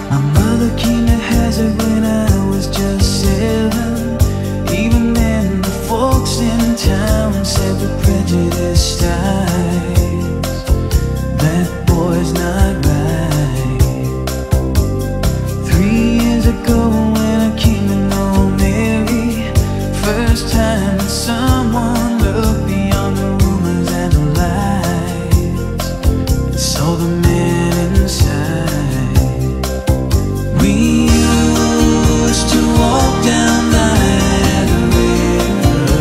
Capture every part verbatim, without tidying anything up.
My mother came to Hazard when I was just seven. Even then the folks in town said with prejudiced eyes, that boy's not right. Three years ago when I came to know Mary, first time that someone looked beyond the rumors and the lies and saw the man inside. We used to walk down by the river.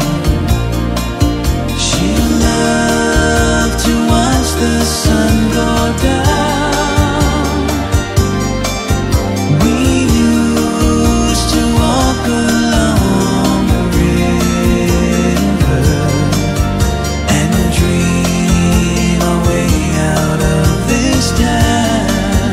She loved to watch the sun go down. We used to walk along the river and dream our way out of this town.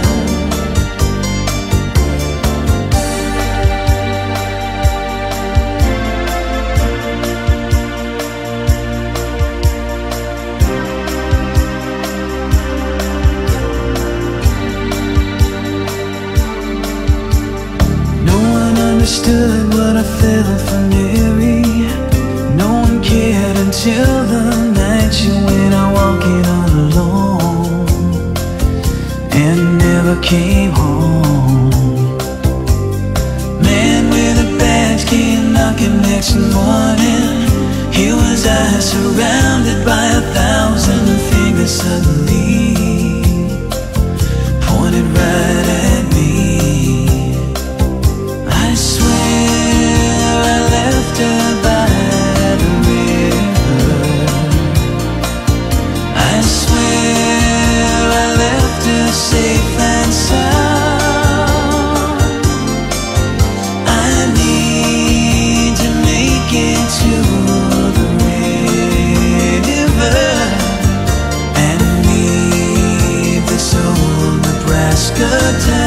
No one understood what I felt for Mary. No one cared until the night she went out walking all alone and never came home. Man with a badge came knocking next morning. Here was I surrounded by a thousand fingers suddenly pointed right at me. I swear I left her by the river. I swear I left her safe and sound. I need to make it to the river and leave this old Nebraska town.